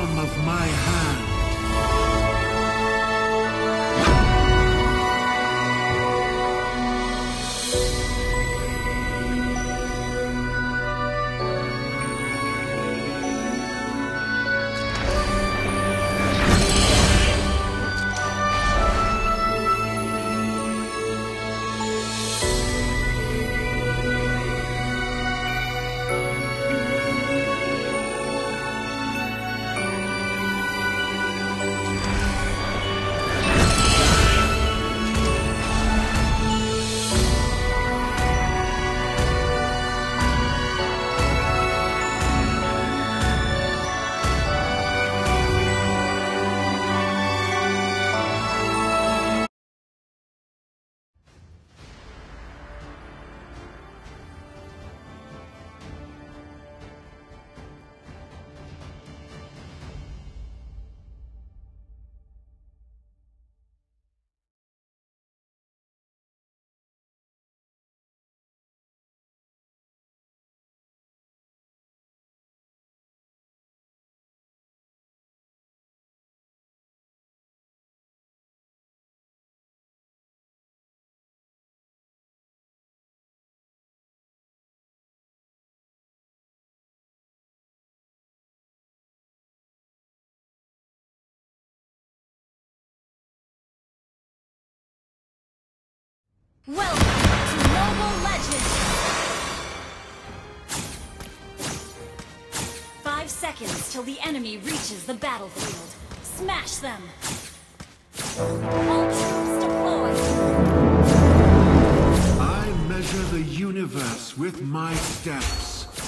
palm of my hand. Welcome to Mobile Legends! 5 seconds till the enemy reaches the battlefield. Smash them! All troops deployed! I measure the universe with my steps.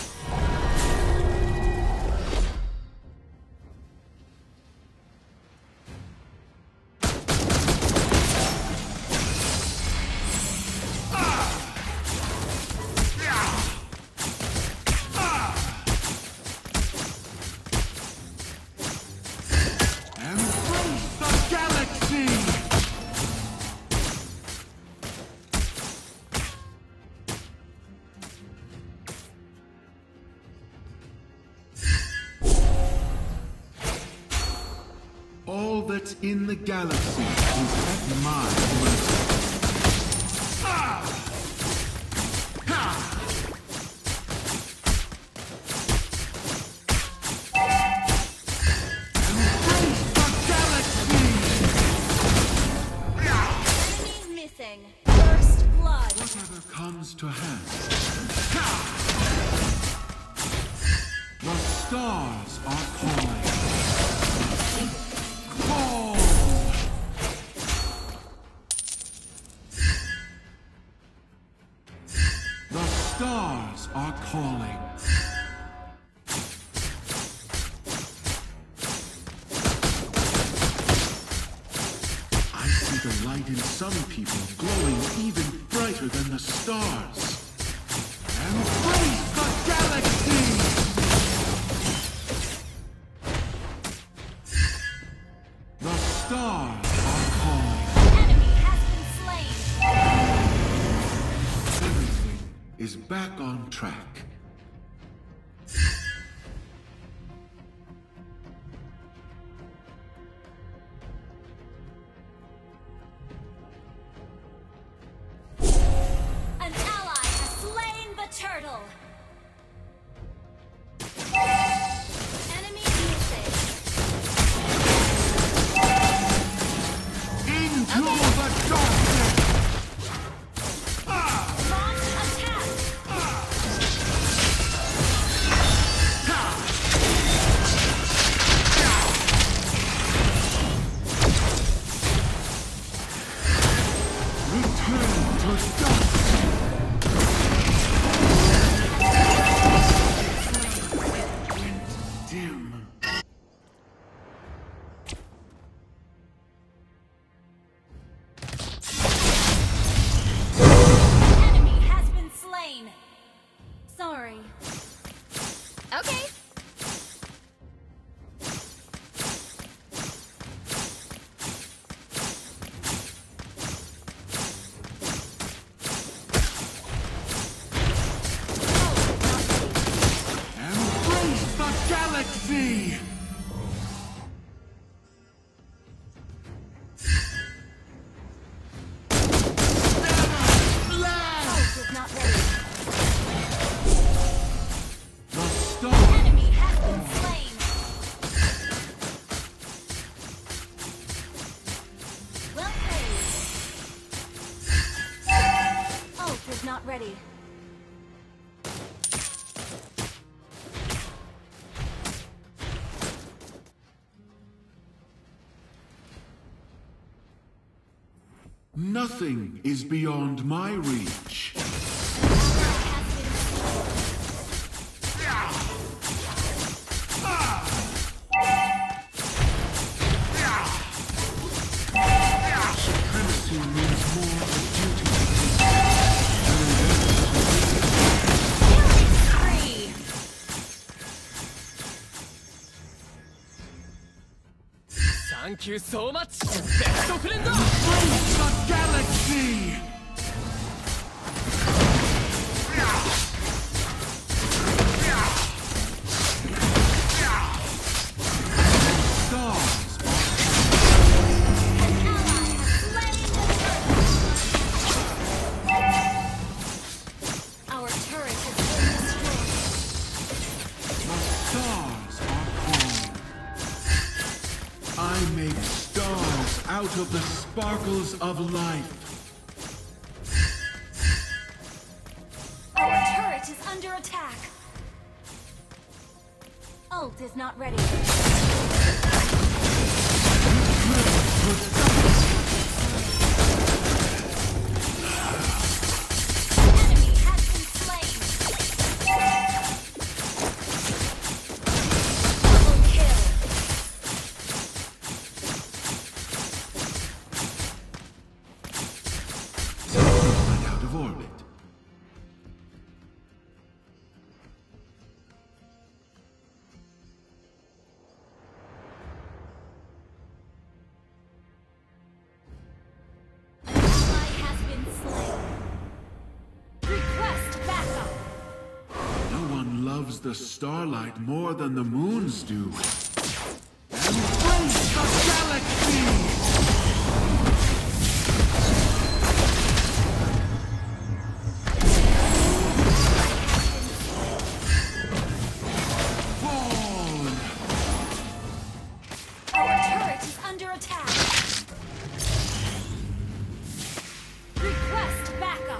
All that's in the galaxy is at my mercy. Embrace the galaxy! Enemy missing. First blood. Whatever comes to hand. The stars are calling. The stars are calling. I see the light in some people glowing even brighter than the stars. Embrace the galaxy! The stars are calling. Enemy has been slain. Everything is back on track. An ally has slain the turtle. Enemy missing. Into the darkness! Launch attack. Return to dust! Dim. Enemy has been slain. Sorry. Okay. Embrace the galaxy! Nothing is beyond my reach. Supremacy means more a duty than Thank you so much! Best of friend! Embrace the galaxy! Stars Our turret has been destroyed. The stars are calling. I make stars out of the sparkles of life. Our turret is under attack. Ult is not ready. Enemy has been slain. Double kill. Went out of orbit. An ally has been slain. Request backup. No one loves the starlight more than the moons do. Embrace the galaxy! Fall! Our turret is under attack. Request backup.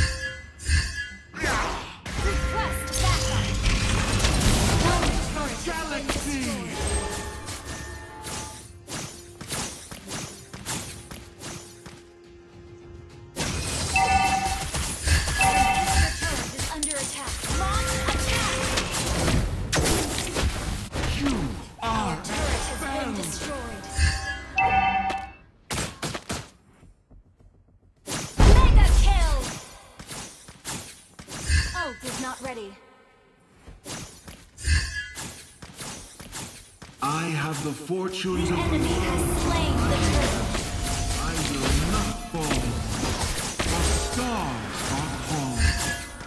Request backup. Our turret has been Galaxy! destroyed. Our turret is under attack. Launch attack. You are Turret has been found! destroyed. Mega kill! Ult is not ready. I have the fortunes of the Enemy has world. slain the turret. I will not fall. The stars are calling.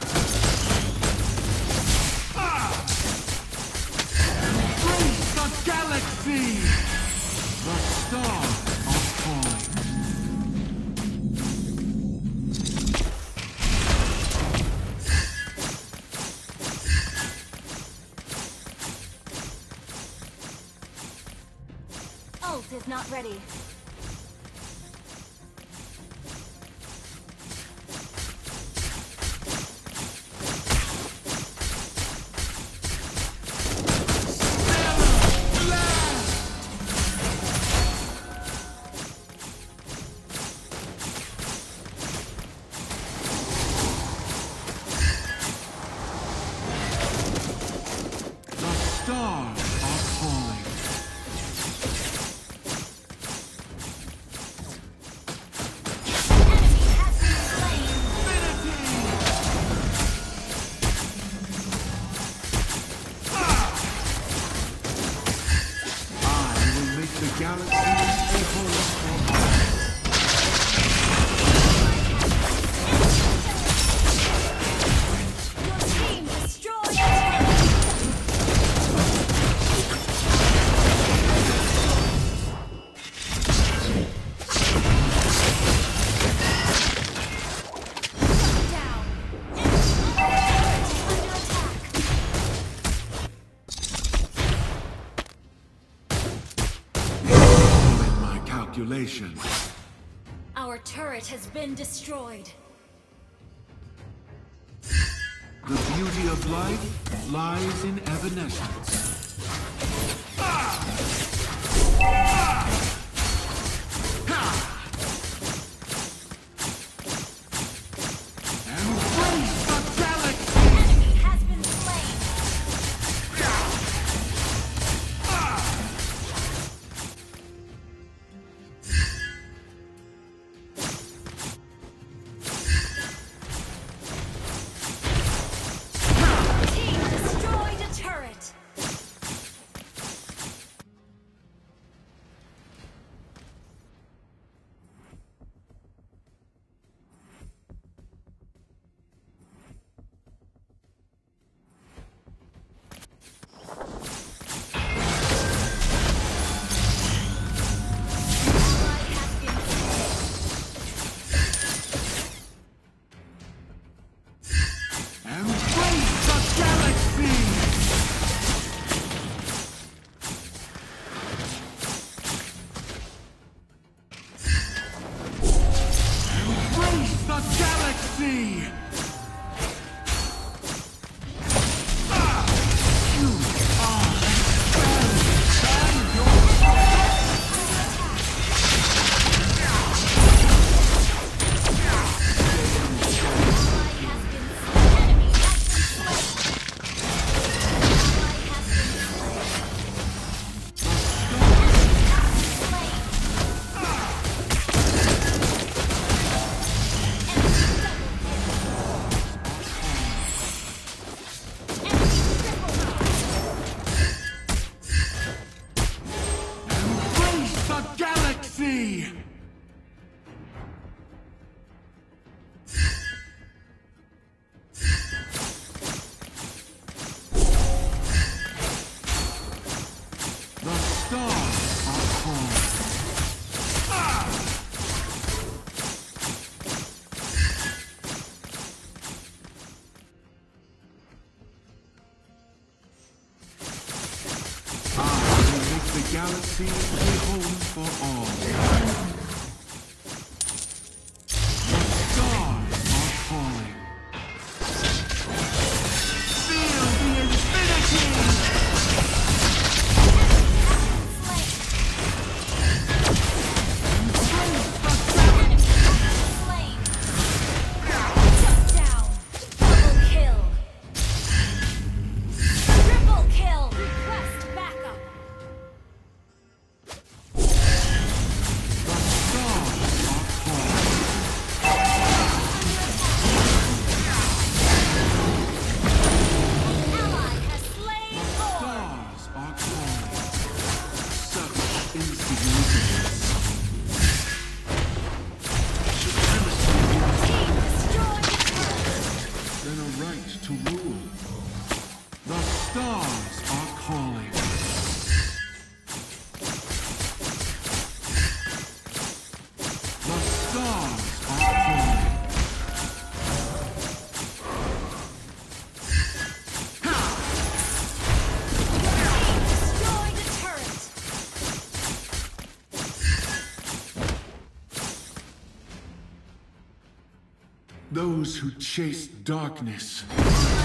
Embrace the galaxy! The stars are calling. Ult is not ready. The stars are calling. Enemy has been slain. I will make the galaxy a home. Your team destroyed a turret. Down. Enemy under attack. In my calculation. Our turret has been destroyed. The beauty of life lies in evanescence. galaxy a home for all. The stars are calling. Feel the infinity! To rule. The stars are calling. The stars are calling. Destroyed a turret. Those who chase darkness